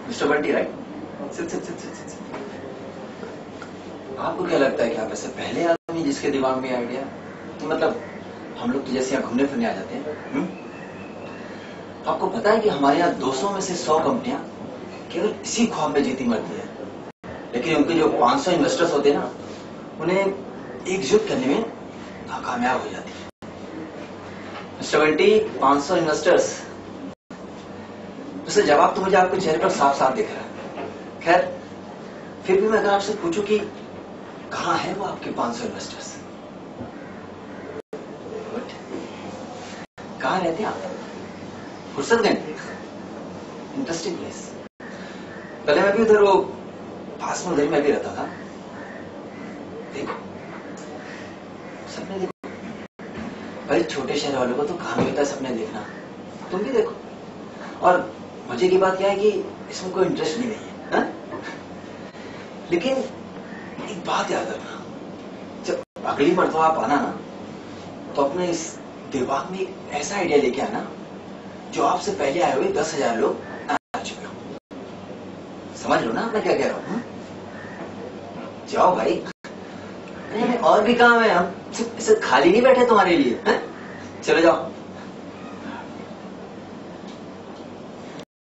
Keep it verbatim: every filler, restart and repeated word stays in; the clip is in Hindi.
Mister Bunty right? Sit sit sit sit sit. आपको क्या लगता है कि आप ऐसे पहले आदमी जिसके दिमाग में आइडिया तो मतलब हम लोग तो जैसे यहाँ घूमने फिरने आ जाते हैं। हुँ? आपको पता है कि हमारे यहाँ दो सौ में से सौ कंपनियां केवल इसी ख्वाब में जीती मरती है, लेकिन उनके जो पाँच सौ इन्वेस्टर्स होते हैं ना उन्हें एकजुट करने में नाकामयाब हो जाती है। मिस्टर बंटी, पाँच सौ इन्वेस्टर्स, उससे जवाब तो मुझे आपके चेहरे पर साफ साफ दिख रहा है। खैर फिर भी मैं अगर आपसे पूछूं कि कहां है वो आपके पाँच सौ इन्वेस्टर्स? कहां रहते हैं आप? फुर्सतगंज? Interesting place. पहले मैं भी उधर वो पास में उधर में भी रहता था। देखो सपने देखो भाई, छोटे शहर वालों को तो कहां मिलता है सपने देखना, तुम भी देखो। और मजे की बात क्या है कि इसमें कोई इंटरेस्ट भी नहीं है, हा? लेकिन एक बात याद रखना, जब अगली मरतबा आप आना ना तो अपने इस दिमाग में एक ऐसा आइडिया लेके आना जो आपसे पहले आए हुए दस हजार लोग आ चुके हो। समझ लो ना मैं क्या कह रहा हूं? जाओ भाई, अरे और भी काम है, हम सिर्फ खाली नहीं बैठे तुम्हारे लिए, है? चलो जाओ।